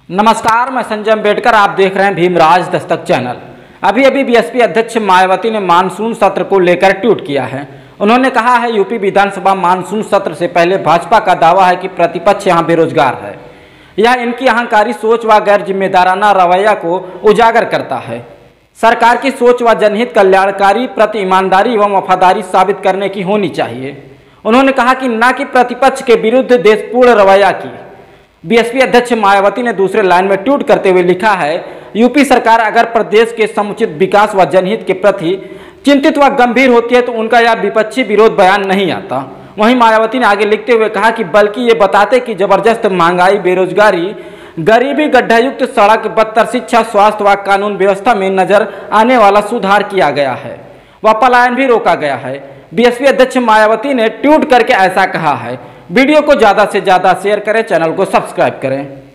नमस्कार, मैं संजय अम्बेडकर। आप देख रहे हैं भीमराज दस्तक चैनल। अभी बीएसपी अध्यक्ष मायावती ने मानसून सत्र को लेकर ट्वीट किया है। उन्होंने कहा है, यूपी विधानसभा मानसून सत्र से पहले भाजपा का दावा है कि प्रतिपक्ष यहां बेरोजगार है। यह इनकी अहंकारी सोच व गैर जिम्मेदाराना रवैया को उजागर करता है। सरकार की सोच व जनहित कल्याणकारी प्रति ईमानदारी एवं वफादारी साबित करने की होनी चाहिए। उन्होंने कहा कि न कि प्रतिपक्ष के विरुद्ध देशपूर्ण रवैया की। बीएसपी अध्यक्ष मायावती ने दूसरे लाइन में ट्वीट करते हुए लिखा है, यूपी सरकार अगर प्रदेश के समुचित विकास व जनहित के प्रति चिंतित व गंभीर होती है तो उनका यह विपक्षी विरोध बयान नहीं आता। वहीं मायावती ने आगे लिखते हुए कहा कि बल्कि ये बताते कि जबरदस्त महंगाई, बेरोजगारी, गरीबी, गड्ढायुक्त सड़क, बदतर शिक्षा, स्वास्थ्य व कानून व्यवस्था में नजर आने वाला सुधार किया गया है व पलायन भी रोका गया है। बीएसपी अध्यक्ष मायावती ने ट्वीट करके ऐसा कहा है। वीडियो को ज़्यादा से ज़्यादा शेयर करें, चैनल को सब्सक्राइब करें।